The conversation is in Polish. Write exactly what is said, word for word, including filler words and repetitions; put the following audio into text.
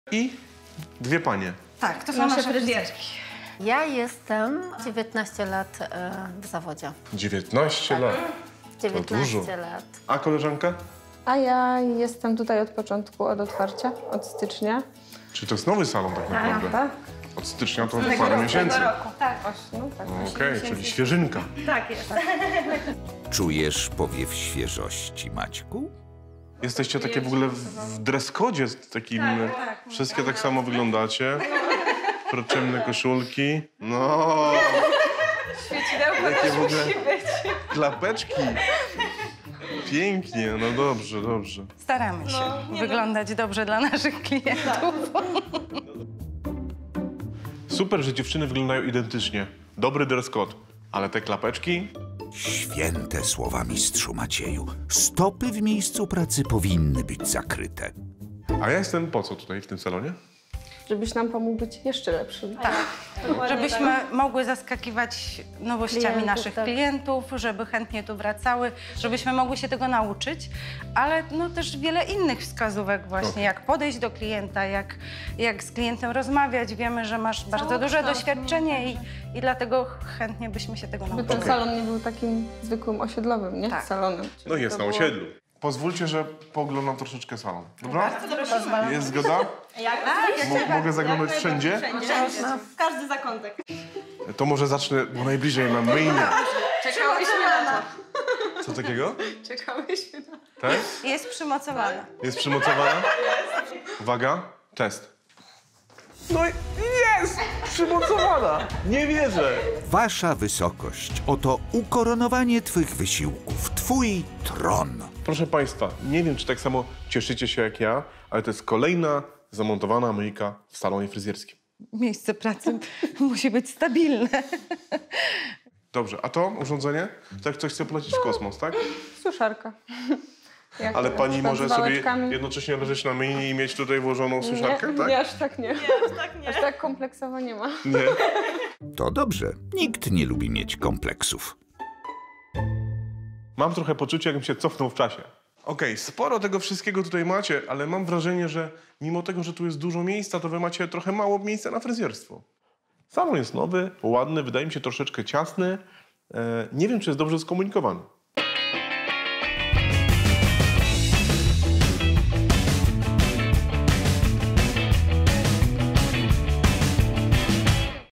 I dwie panie. Tak, to są nasze fryzjerki. Ja jestem dziewiętnaście lat e, w zawodzie. dziewiętnaście lat. dziewiętnaście dużo. lat. A koleżanka? A ja jestem tutaj od początku, od otwarcia, od stycznia. Czy to jest nowy salon tak naprawdę? Tak? Od stycznia to parę miesięcy. roku. Tak, Właśnie, no tak. Okej, okay, czyli świeżynka. tak jest. Czujesz powiew świeżości, Maćku? Jesteście takie w ogóle w, w dress codzie takim. Tak, tak. Wszystkie tak samo wyglądacie. Proczemne koszulki. No. Świecidełko Jakie też w ogóle musi być. klapeczki. Pięknie, no dobrze, dobrze. Staramy się wyglądać dobrze dla naszych klientów. Super, że dziewczyny wyglądają identycznie. Dobry dress code. Ale te klapeczki? Święte słowa, mistrzu Macieju. Stopy w miejscu pracy powinny być zakryte. A ja jestem po co tutaj w tym salonie? Żebyś nam pomógł być jeszcze lepszym. Tak. Żebyśmy mogły zaskakiwać nowościami Klientów, naszych tak. klientów, żeby chętnie tu wracały, żebyśmy mogły się tego nauczyć, ale no też wiele innych wskazówek właśnie, Okay. jak podejść do klienta, jak, jak z klientem rozmawiać. Wiemy, że masz bardzo duże doświadczenie i, i dlatego chętnie byśmy się tego Żeby nauczyli. ten salon nie był takim zwykłym osiedlowym, nie? Tak. Salonem. No jest na To było- osiedlu. Pozwólcie, że poglądam troszeczkę salon. Dobra? Jest zgoda? Mo- mogę zaglądać wszędzie? W każdy zakątek. To może zacznę, bo najbliżej mam myjnię. Czekałyśmy na to. Co takiego? Czekałyśmy na to. Tak? Jest przymocowana. Jest przymocowana? Uwaga, test. No i jest! Przymocowana! Nie wierzę! Wasza wysokość, oto ukoronowanie twych wysiłków, twój tron. Proszę Państwa, nie wiem, czy tak samo cieszycie się jak ja, ale to jest kolejna zamontowana myjka w salonie fryzjerskim. Miejsce pracy musi być stabilne. Dobrze, a to urządzenie? Tak coś chce polecieć w kosmos, tak? Suszarka. Jak Ale na pani przykład może z sobie wałeczkami. jednocześnie leżeć na myjni i mieć tutaj włożoną suszarkę, nie, tak? Nie, aż tak nie. Nie, aż tak nie. Aż tak kompleksowo nie ma. Nie. To dobrze, nikt nie lubi mieć kompleksów. Mam trochę poczucie, jakbym się cofnął w czasie. Okej, sporo tego wszystkiego tutaj macie, ale mam wrażenie, że mimo tego, że tu jest dużo miejsca, to wy macie trochę mało miejsca na fryzjerstwo. Salon jest nowy, ładny, wydaje mi się troszeczkę ciasny. E, nie wiem, czy jest dobrze skomunikowany.